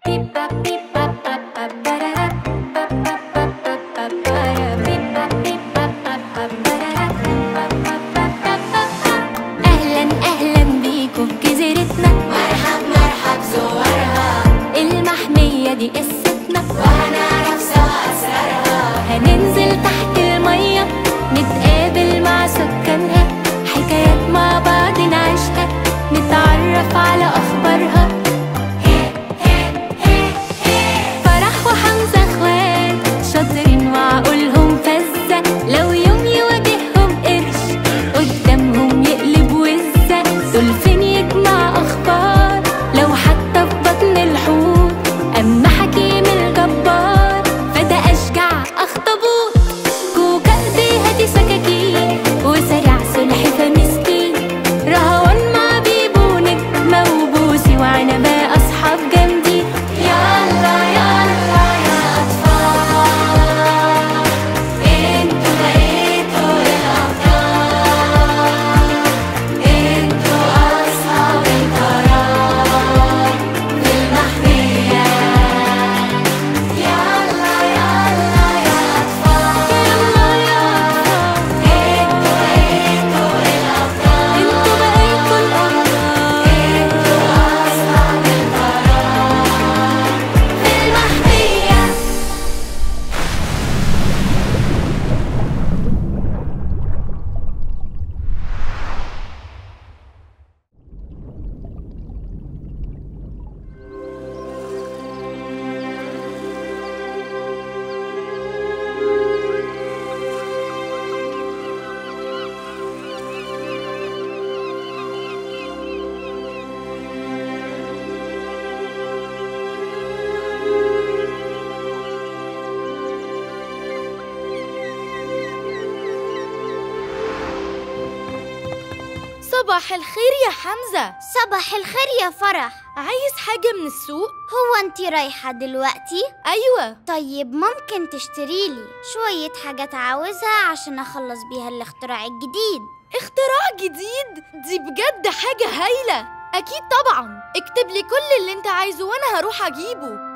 صباح الخير يا حمزة. صباح الخير يا فرح. عايز حاجة من السوق؟ هو انتي رايحة دلوقتي؟ أيوة. طيب ممكن تشتريلي شوية حاجات عاوزها عشان أخلص بيها الاختراع الجديد. اختراع جديد؟ دي بجد حاجة هايلة. أكيد طبعا، اكتب لي كل اللي انت عايزه وأنا هروح أجيبه.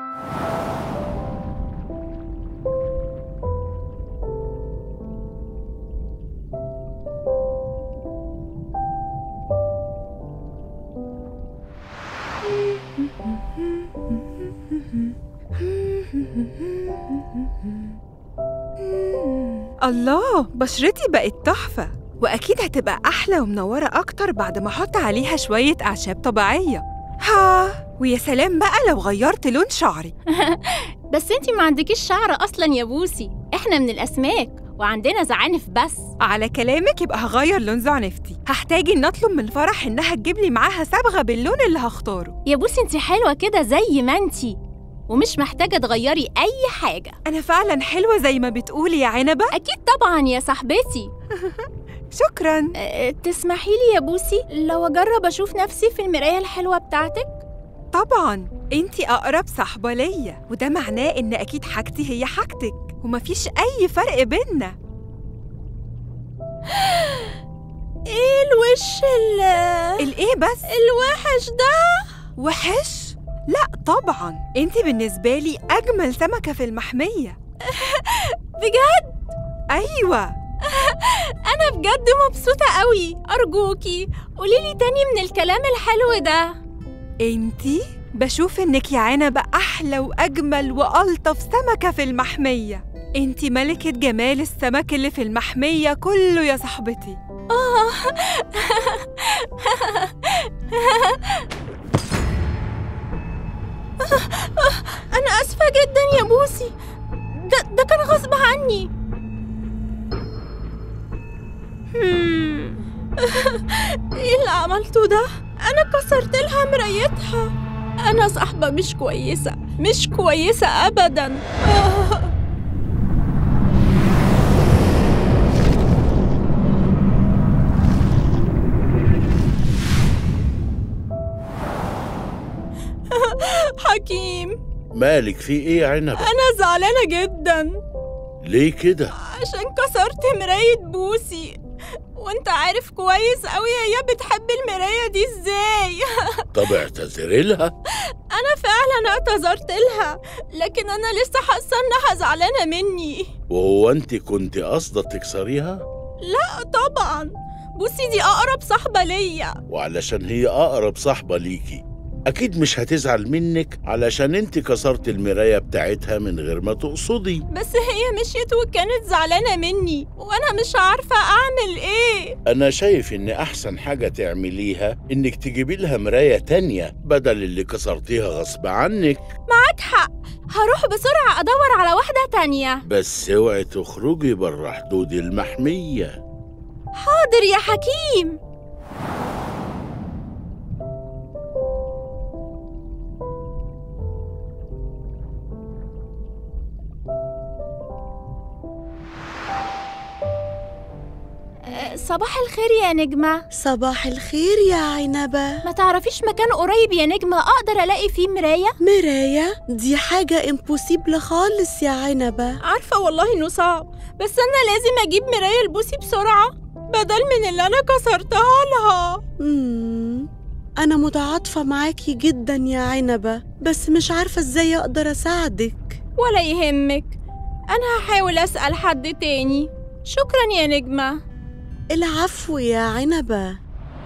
الله، بشرتي بقت تحفة، وأكيد هتبقى أحلى ومنورة أكتر بعد ما أحط عليها شوية أعشاب طبيعية. ويا سلام بقى لو غيرت لون شعري. بس انتي ما عندكيش شعر أصلاً يا بوسي، احنا من الأسماك وعندنا زعانف بس. على كلامك يبقى هغير لون زعنفتي. هحتاج إن أطلب من فرح إنها تجيب لي معاها صبغة باللون اللي هختاره. يا بوسي انتي حلوة كده زي ما انتي، ومش محتاجة تغيري أي حاجة. أنا فعلاً حلوة زي ما بتقولي يا عنبة؟ أكيد طبعاً يا صاحبتي. شكراً. تسمحي لي يا بوسي لو أجرب أشوف نفسي في المراية الحلوة بتاعتك؟ طبعاً، انتي أقرب صاحبة ليا، وده معناه إن أكيد حاجتي هي حاجتك ومفيش أي فرق بينا. إيه الوش الإيه بس؟ الوحش ده؟ وحش؟ لا طبعاً، انتي بالنسبة لي أجمل سمكة في المحمية. بجد؟ أيوة. أنا بجد مبسوطة قوي. أرجوكي قوليلي تاني من الكلام الحلو ده. انتي بشوف إنك يا عنبة أحلى وأجمل وألطف سمكة في المحمية. انتي ملكة جمال السمك اللي في المحمية كله يا صاحبتي. أنا آسفة جدا يا بوسي، ده كان غصب عني. إيه اللي عملته ده؟ أنا كسرت لها مرايتها. أنا صاحبة مش كويسة أبدا. حكيم، مالك في ايه يا عنبة؟ أنا زعلانة جدا. ليه كده؟ عشان كسرت مراية بوسي وانت عارف كويس قوي هي بتحب المراية دي ازاي. طب اعتذري لها. انا فعلا اعتذرت لها، لكن انا لسه حاسة انها زعلانة مني. وهو انت كنت قاصدة تكسريها؟ لا طبعا، بوسي دي اقرب صاحبة ليا. وعلشان هي اقرب صاحبة ليكي اكيد مش هتزعل منك علشان انت كسرت المراية بتاعتها من غير ما تقصدي. بس هي مشيت وكانت زعلانة مني وانا مش عارفة اعمل ايه. انا شايف ان احسن حاجة تعمليها انك تجيبي لها مراية تانية بدل اللي كسرتيها غصب عنك. معاك حق، هروح بسرعة ادور على واحدة تانية. بس اوعي تخرجي بره حدود المحمية. حاضر يا حكيم. صباح الخير يا نجمة. صباح الخير يا عنبة. ما تعرفيش مكان قريب يا نجمة أقدر ألاقي فيه مراية؟ مراية؟ دي حاجة امبوسيبل خالص يا عنبة. عارفة والله إنه صعب، بس أنا لازم أجيب مراية لبوسي بسرعة بدل من اللي أنا كسرتها لها. أنا متعاطفة معاكي جدا يا عنبة، بس مش عارفة إزاي أقدر أساعدك. ولا يهمك، أنا هحاول أسأل حد تاني. شكرا يا نجمة. العفو يا عنبة.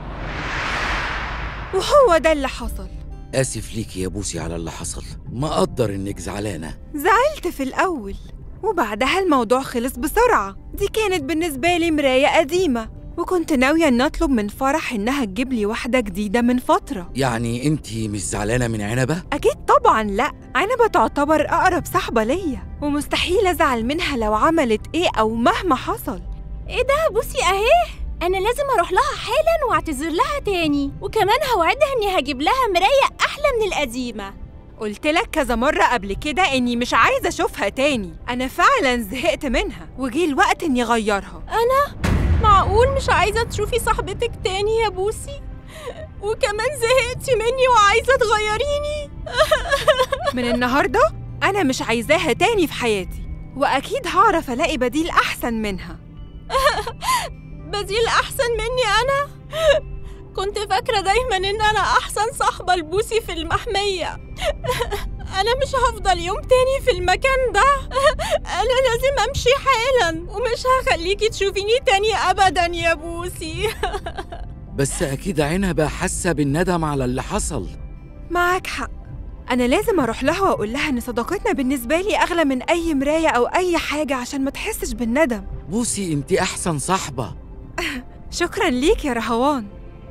وهو ده اللي حصل. آسف ليكي يا بوسي على اللي حصل، مقدر إنك زعلانة. زعلت في الأول وبعدها الموضوع خلص بسرعة. دي كانت بالنسبة لي مراية قديمة، وكنت ناوية إن أطلب من فرح إنها تجيب لي واحدة جديدة من فترة. يعني أنتي مش زعلانة من عنبة؟ أكيد طبعاً لأ، عنبة تعتبر أقرب صاحبة ليا، ومستحيل أزعل منها لو عملت إيه أو مهما حصل. إيه ده؟ بوسي أهي، أنا لازم أروح لها حالاً وأعتذر لها تاني، وكمان هوعدها إني هجيب لها مراية أحلى من القديمة. قلت لك كذا مرة قبل كده إني مش عايزة أشوفها تاني. أنا فعلاً زهقت منها وجي الوقت إني أغيرها. أنا؟ معقول مش عايزة تشوفي صاحبتك تاني يا بوسي؟ وكمان زهقتي مني وعايزة تغيريني؟ من النهاردة أنا مش عايزاها تاني في حياتي، وأكيد هعرف ألاقي بديل أحسن منها. بديل أحسن مني أنا؟ كنت فاكرة دايماً إن أنا أحسن صاحبة لبوسي في المحمية. أنا مش هفضل يوم تاني في المكان ده. أنا لازم أمشي حالاً ومش هخليكي تشوفيني تاني أبداً يا بوسي. بس أكيد عنبة حاسة بالندم على اللي حصل. معاك حق، أنا لازم أروح لها وأقول لها إن صداقتنا بالنسبة لي أغلى من أي مراية أو أي حاجة عشان ما تحسش بالندم. بوسي أنتي أحسن صاحبة. شكراً ليك يا رهوان.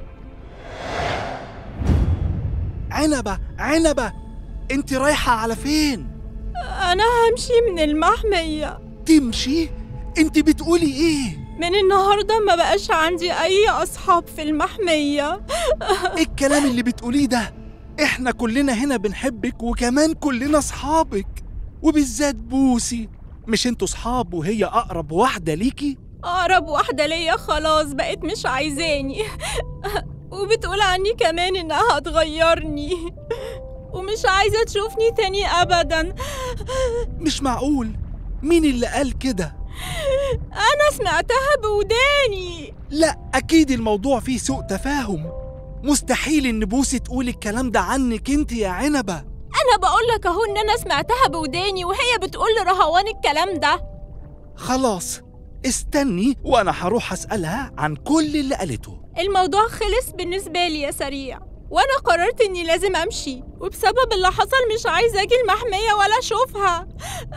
عنبة انت رايحة على فين؟ أنا همشي من المحمية. تمشي؟ انت بتقولي ايه؟ من النهاردة ما بقاش عندي أي أصحاب في المحمية. ايه الكلام اللي بتقوليه ده؟ احنا كلنا هنا بنحبك وكمان كلنا صحابك، وبالذات بوسي. مش انتوا صحاب وهي أقرب واحدة ليكي؟ أقرب واحدة ليا خلاص بقت مش عايزاني. وبتقول عني كمان إنها هتغيرني ومش عايزة تشوفني تاني أبداً. مش معقول، مين اللي قال كده؟ أنا سمعتها بوداني. لا، أكيد الموضوع فيه سوء تفاهم. مستحيل إن بوسي تقول الكلام ده عنك انت يا عنبة. أنا بقولك أهو إن أنا سمعتها بوداني وهي بتقول لرهوان الكلام ده. خلاص استني وأنا هروح أسألها عن كل اللي قالته. الموضوع خلص بالنسبة لي يا سريع، وأنا قررت إني لازم أمشي، وبسبب اللي حصل مش عايزة أجي المحمية ولا أشوفها.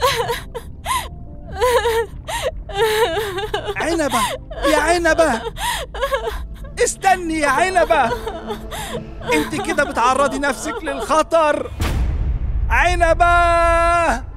عنبة يا عنبة، استني يا عنبة، انت كده بتعرضي نفسك للخطر. عنبة!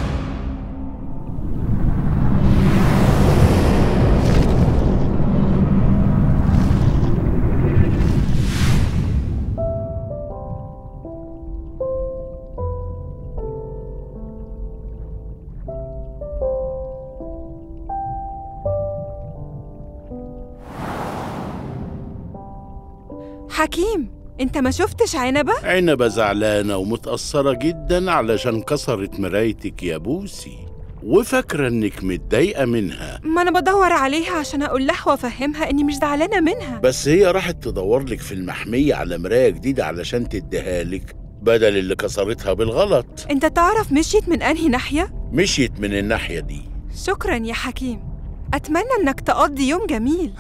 حكيم، انت ما شفتش عنبة؟ عنبة زعلانة ومتأثرة جدا علشان كسرت مرايتك يا بوسي. وفاكرة إنك متضايقة منها. ما أنا بدور عليها عشان أقول لها وأفهمها إني مش زعلانة منها. بس هي راحت تدور لك في المحمية على مراية جديدة علشان تديها لك بدل اللي كسرتها بالغلط. أنت تعرف مشيت من أنهي ناحية؟ مشيت من الناحية دي. شكراً يا حكيم، أتمنى إنك تقضي يوم جميل.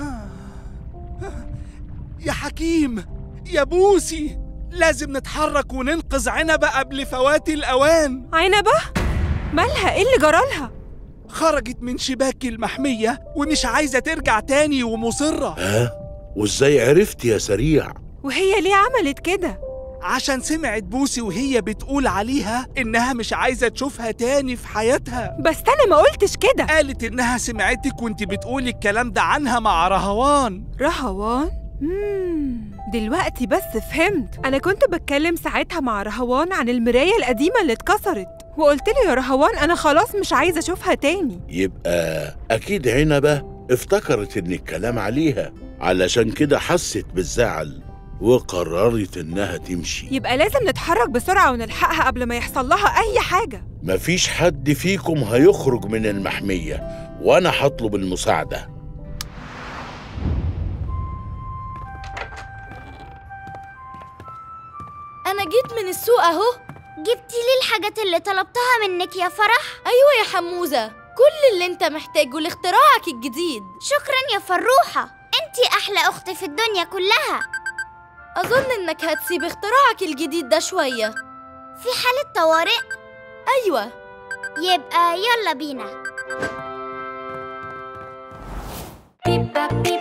يا حكيم، يا بوسي، لازم نتحرك وننقذ عنبة قبل فوات الأوان. عنبة؟ مالها؟ إيه اللي جرالها؟ خرجت من شباك المحمية ومش عايزة ترجع تاني ومصرة. وإزاي عرفت يا سريع؟ وهي ليه عملت كده؟ عشان سمعت بوسي وهي بتقول عليها إنها مش عايزة تشوفها تاني في حياتها. بس أنا ما قلتش كده. قالت إنها سمعتك وانت بتقولي الكلام ده عنها مع رهوان. رهوان؟ دلوقتي بس فهمت. أنا كنت بتكلم ساعتها مع رهوان عن المراية القديمة اللي اتكسرت، وقلت له يا رهوان أنا خلاص مش عايزة أشوفها تاني. يبقى أكيد عنبة افتكرت إن الكلام عليها، علشان كده حست بالزعل وقررت إنها تمشي. يبقى لازم نتحرك بسرعة ونلحقها قبل ما يحصل لها أي حاجة. مفيش حد فيكم هيخرج من المحمية وأنا هطلب المساعدة. أنا جيت من السوق أهو. جبتي لي الحاجات اللي طلبتها منك يا فرح؟ أيوة يا حموزة، كل اللي انت محتاجه لاختراعك الجديد. شكرا يا فروحة، انتي أحلى أخت في الدنيا كلها. أظن إنك هتسيب اختراعك الجديد ده شوية. في حالة طوارئ؟ أيوة. يبقى يلا بينا. بيب باب بيب